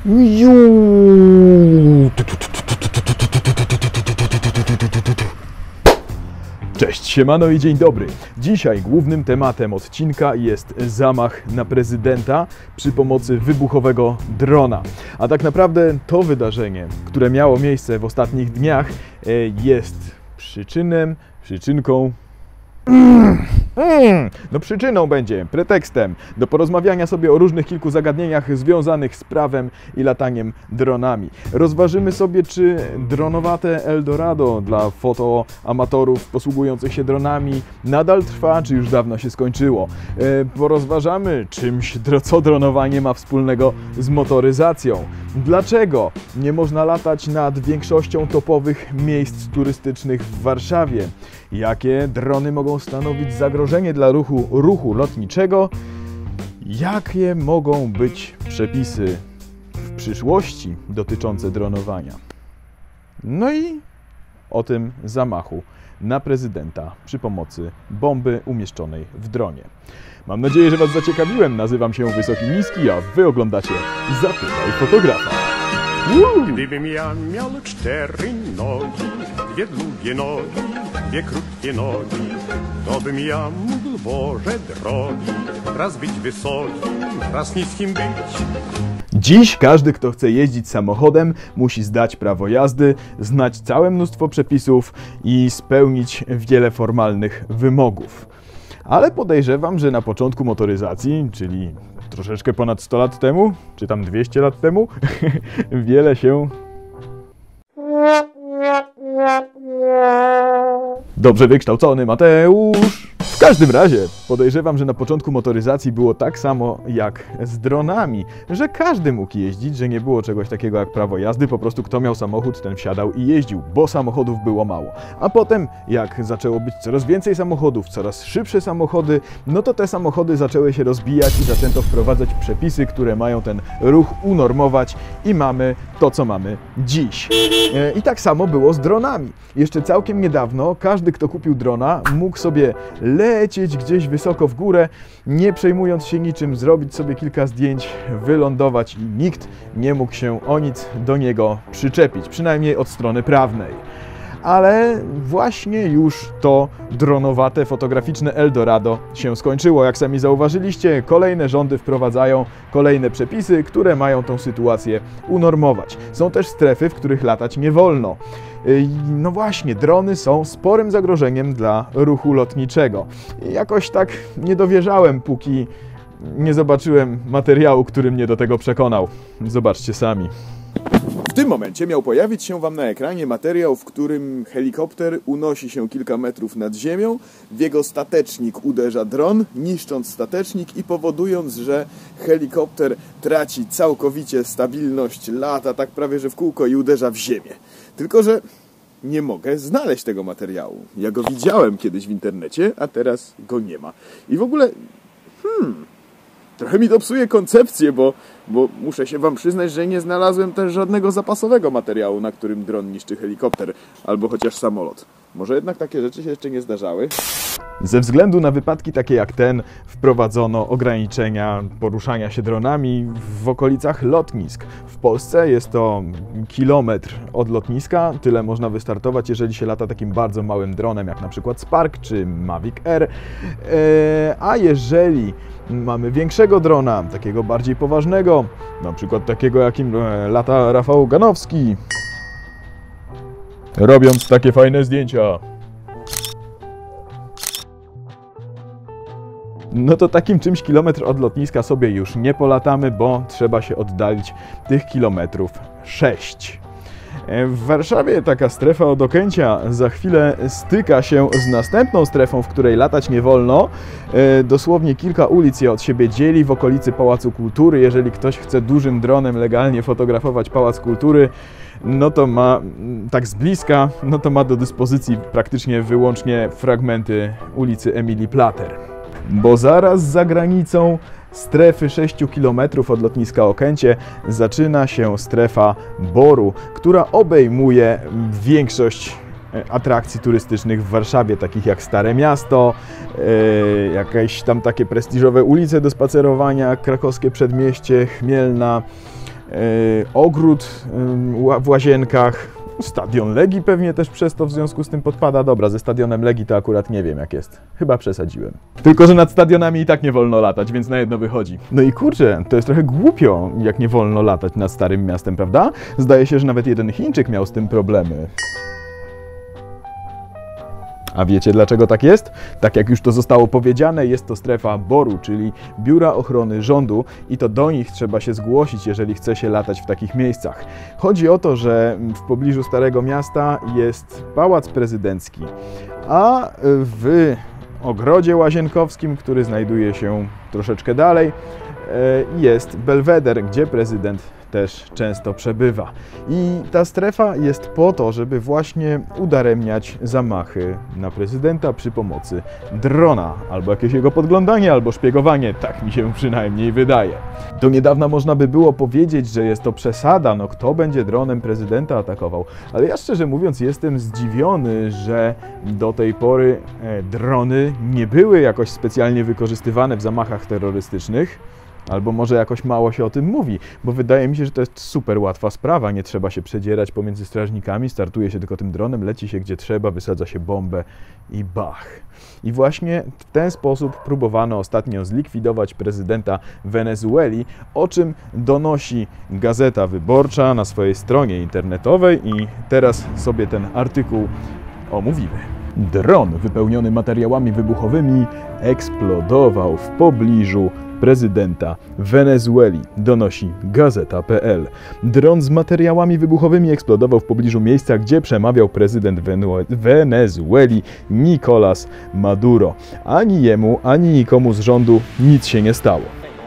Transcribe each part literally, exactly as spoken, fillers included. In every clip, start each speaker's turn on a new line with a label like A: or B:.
A: Cześć, siemano i dzień dobry. Dzisiaj głównym tematem odcinka jest zamach na prezydenta przy pomocy wybuchowego drona. A tak naprawdę to wydarzenie, które miało miejsce w ostatnich dniach, jest przyczynem, przyczynką... Hmm, no przyczyną będzie, pretekstem do porozmawiania sobie o różnych kilku zagadnieniach związanych z prawem i lataniem dronami. Rozważymy sobie, czy dronowate Eldorado dla fotoamatorów posługujących się dronami nadal trwa, czy już dawno się skończyło. E, porozważamy, czymś, co dronowanie ma wspólnego z motoryzacją. Dlaczego nie można latać nad większością topowych miejsc turystycznych w Warszawie? Jakie drony mogą stanowić zagrożenie dla ruchu, ruchu lotniczego? Jakie mogą być przepisy w przyszłości dotyczące dronowania? No i o tym zamachu na prezydenta przy pomocy bomby umieszczonej w dronie. Mam nadzieję, że Was zaciekawiłem. Nazywam się Wysoki Niski, a Wy oglądacie Zapytaj Fotografa. Woo!
B: Gdybym ja miał cztery nogi, dwie długie nogi, dwie krótkie nogi, to bym ja mógł, Boże drogi, raz być wysokim, raz niskim być.
A: Dziś każdy, kto chce jeździć samochodem, musi zdać prawo jazdy, znać całe mnóstwo przepisów i spełnić wiele formalnych wymogów. Ale podejrzewam, że na początku motoryzacji, czyli troszeczkę ponad sto lat temu, czy tam dwieście lat temu, wiele się... Dobrze wykształcony Mateusz! W każdym razie podejrzewam, że na początku motoryzacji było tak samo jak z dronami, że każdy mógł jeździć, że nie było czegoś takiego jak prawo jazdy, po prostu kto miał samochód, ten wsiadał i jeździł, bo samochodów było mało. A potem, jak zaczęło być coraz więcej samochodów, coraz szybsze samochody, no to te samochody zaczęły się rozbijać i zaczęto wprowadzać przepisy, które mają ten ruch unormować i mamy to, co mamy dziś. I tak samo było z dronami. Jeszcze całkiem niedawno każdy, kto kupił drona, mógł sobie lecieć gdzieś wysoko w górę, nie przejmując się niczym, zrobić sobie kilka zdjęć, wylądować i nikt nie mógł się o nic do niego przyczepić, przynajmniej od strony prawnej. Ale właśnie już to dronowate, fotograficzne Eldorado się skończyło. Jak sami zauważyliście, kolejne rządy wprowadzają kolejne przepisy, które mają tą sytuację unormować. Są też strefy, w których latać nie wolno. No właśnie, drony są sporym zagrożeniem dla ruchu lotniczego. Jakoś tak nie dowierzałem, póki nie zobaczyłem materiału, który mnie do tego przekonał. Zobaczcie sami. W tym momencie miał pojawić się Wam na ekranie materiał, w którym helikopter unosi się kilka metrów nad ziemią, w jego statecznik uderza dron, niszcząc statecznik i powodując, że helikopter traci całkowicie stabilność, lata tak prawie że w kółko i uderza w ziemię. Tylko że nie mogę znaleźć tego materiału. Ja go widziałem kiedyś w internecie, a teraz go nie ma. I w ogóle... Hmm... Trochę mi to psuje koncepcję, bo, bo muszę się Wam przyznać, że nie znalazłem też żadnego zapasowego materiału, na którym dron niszczy helikopter, albo chociaż samolot. Może jednak takie rzeczy się jeszcze nie zdarzały? Ze względu na wypadki takie jak ten wprowadzono ograniczenia poruszania się dronami w okolicach lotnisk. W Polsce jest to kilometr od lotniska, tyle można wystartować, jeżeli się lata takim bardzo małym dronem, jak na przykład Spark czy Mavic Air. Eee, a jeżeli mamy większego drona, takiego bardziej poważnego, na przykład takiego, jakim lata Rafał Ganowski, robiąc takie fajne zdjęcia, no to takim czymś kilometr od lotniska sobie już nie polatamy, bo trzeba się oddalić tych kilometrów sześć. W Warszawie taka strefa od Okęcia za chwilę styka się z następną strefą, w której latać nie wolno. Dosłownie kilka ulic je od siebie dzieli w okolicy Pałacu Kultury. Jeżeli ktoś chce dużym dronem legalnie fotografować Pałac Kultury, no to ma, tak z bliska, no to ma do dyspozycji praktycznie wyłącznie fragmenty ulicy Emilii Plater. Bo zaraz za granicą strefy sześciu kilometrów od lotniska Okęcie zaczyna się strefa Boru, która obejmuje większość atrakcji turystycznych w Warszawie, takich jak Stare Miasto, yy, jakieś tam takie prestiżowe ulice do spacerowania, krakowskie Przedmieście, Chmielna, ogród w Łazienkach, stadion Legii pewnie też przez to w związku z tym podpada. Dobra, ze stadionem Legii to akurat nie wiem jak jest. Chyba przesadziłem. Tylko że nad stadionami i tak nie wolno latać, więc na jedno wychodzi. No i kurczę, to jest trochę głupio, jak nie wolno latać nad Starym Miastem, prawda? Zdaje się, że nawet jeden Chińczyk miał z tym problemy. A wiecie dlaczego tak jest? Tak jak już to zostało powiedziane, jest to strefa boru, czyli Biura Ochrony Rządu i to do nich trzeba się zgłosić, jeżeli chce się latać w takich miejscach. Chodzi o to, że w pobliżu Starego Miasta jest Pałac Prezydencki, a w Ogrodzie Łazienkowskim, który znajduje się troszeczkę dalej, jest Belweder, gdzie prezydent też często przebywa. I ta strefa jest po to, żeby właśnie udaremniać zamachy na prezydenta przy pomocy drona, albo jakieś jego podglądanie, albo szpiegowanie, tak mi się przynajmniej wydaje. Do niedawna można by było powiedzieć, że jest to przesada, no kto będzie dronem prezydenta atakował, ale ja szczerze mówiąc jestem zdziwiony, że do tej pory e, drony nie były jakoś specjalnie wykorzystywane w zamachach terrorystycznych. Albo może jakoś mało się o tym mówi, bo wydaje mi się, że to jest super łatwa sprawa, nie trzeba się przedzierać pomiędzy strażnikami, startuje się tylko tym dronem, leci się gdzie trzeba, wysadza się bombę i bach. I właśnie w ten sposób próbowano ostatnio zlikwidować prezydenta Wenezueli, o czym donosi Gazeta Wyborcza na swojej stronie internetowej i teraz sobie ten artykuł omówimy. Dron wypełniony materiałami wybuchowymi eksplodował w pobliżu prezydenta Wenezueli, donosi Gazeta kropka pe el. Dron z materiałami wybuchowymi eksplodował w pobliżu miejsca, gdzie przemawiał prezydent Wenezueli Nicolás Maduro. Ani jemu, ani nikomu z rządu nic się nie stało.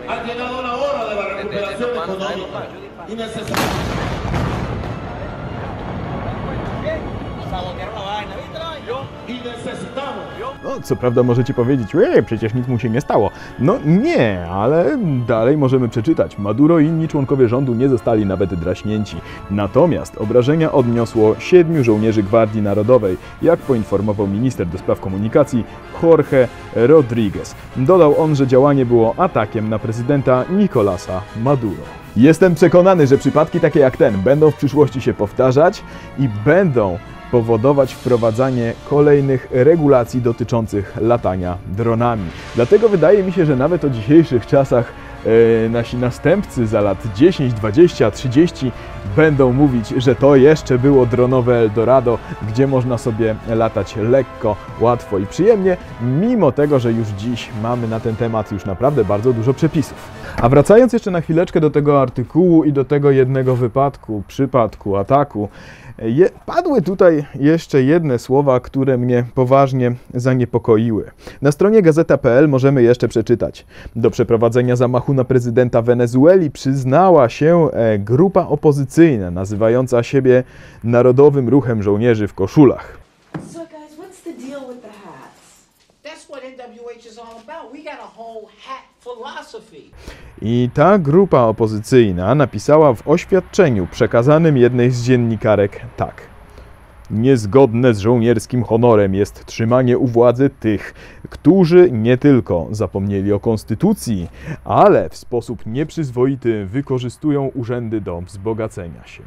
A: No, co prawda możecie powiedzieć, ej, przecież nic mu się nie stało. No nie, ale dalej możemy przeczytać. Maduro i inni członkowie rządu nie zostali nawet draśnięci. Natomiast obrażenia odniosło siedmiu żołnierzy Gwardii Narodowej, jak poinformował minister do spraw komunikacji Jorge Rodríguez. Dodał on, że działanie było atakiem na prezydenta Nicolasa Maduro. Jestem przekonany, że przypadki takie jak ten będą w przyszłości się powtarzać i będą powodować wprowadzanie kolejnych regulacji dotyczących latania dronami. Dlatego wydaje mi się, że nawet o dzisiejszych czasach e, nasi następcy za lat dziesięć, dwadzieścia, trzydzieści będą mówić, że to jeszcze było dronowe Eldorado, gdzie można sobie latać lekko, łatwo i przyjemnie, mimo tego, że już dziś mamy na ten temat już naprawdę bardzo dużo przepisów. A wracając jeszcze na chwileczkę do tego artykułu i do tego jednego wypadku, przypadku, ataku, Je, padły tutaj jeszcze jedne słowa, które mnie poważnie zaniepokoiły. Na stronie gazeta kropka pe el możemy jeszcze przeczytać. Do przeprowadzenia zamachu na prezydenta Wenezueli przyznała się grupa opozycyjna, nazywająca siebie Narodowym Ruchem Żołnierzy w Koszulach.
C: So guys, what's the deal with the hats? That's what N W H is all about. We got a whole hat philosophy.
A: I ta grupa opozycyjna napisała w oświadczeniu przekazanym jednej z dziennikarek tak. Niezgodne z żołnierskim honorem jest trzymanie u władzy tych, którzy nie tylko zapomnieli o konstytucji, ale w sposób nieprzyzwoity wykorzystują urzędy do wzbogacenia się.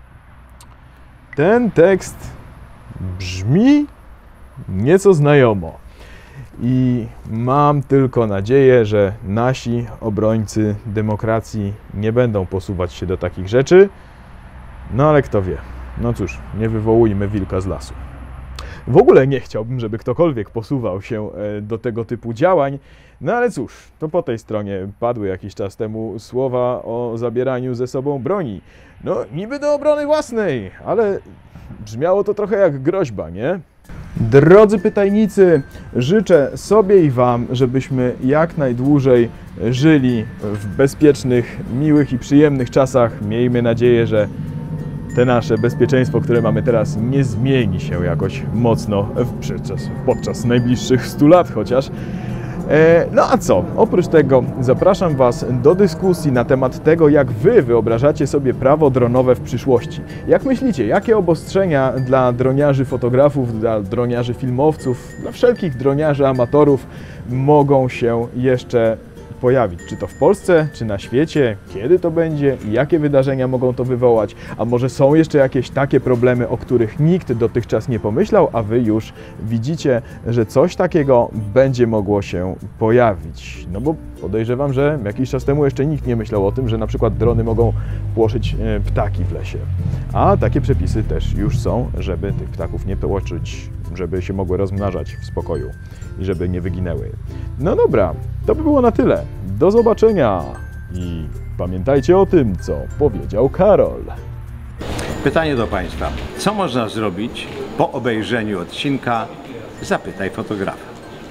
A: Ten tekst brzmi nieco znajomo. I mam tylko nadzieję, że nasi obrońcy demokracji nie będą posuwać się do takich rzeczy. No ale kto wie. No cóż, nie wywołujmy wilka z lasu. W ogóle nie chciałbym, żeby ktokolwiek posuwał się do tego typu działań. No ale cóż, to po tej stronie padły jakiś czas temu słowa o zabieraniu ze sobą broni. No niby do obrony własnej, ale brzmiało to trochę jak groźba, nie? Drodzy pytajnicy, życzę sobie i Wam, żebyśmy jak najdłużej żyli w bezpiecznych, miłych i przyjemnych czasach. Miejmy nadzieję, że te nasze bezpieczeństwo, które mamy teraz, nie zmieni się jakoś mocno w podczas, podczas najbliższych stu lat chociaż. No a co? Oprócz tego zapraszam Was do dyskusji na temat tego, jak Wy wyobrażacie sobie prawo dronowe w przyszłości. Jak myślicie, jakie obostrzenia dla droniarzy fotografów, dla droniarzy filmowców, dla wszelkich droniarzy amatorów mogą się jeszcze pojawić. Czy to w Polsce, czy na świecie, kiedy to będzie i jakie wydarzenia mogą to wywołać, a może są jeszcze jakieś takie problemy, o których nikt dotychczas nie pomyślał, a wy już widzicie, że coś takiego będzie mogło się pojawić. No bo podejrzewam, że jakiś czas temu jeszcze nikt nie myślał o tym, że na przykład drony mogą płoszyć ptaki w lesie. A takie przepisy też już są, żeby tych ptaków nie płoszyć, żeby się mogły rozmnażać w spokoju i żeby nie wyginęły. No dobra, to by było na tyle. Do zobaczenia i pamiętajcie o tym, co powiedział Karol.
D: Pytanie do Państwa. Co można zrobić po obejrzeniu odcinka Zapytaj fotografa?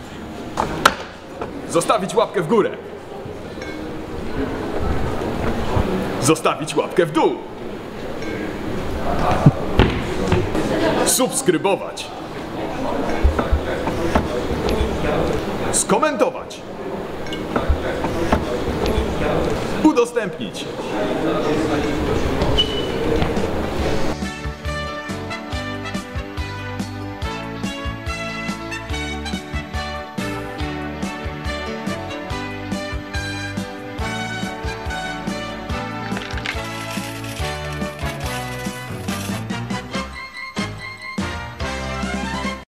A: Zostawić łapkę w górę. Zostawić łapkę w dół. Subskrybować. Skomentować. Udostępnić.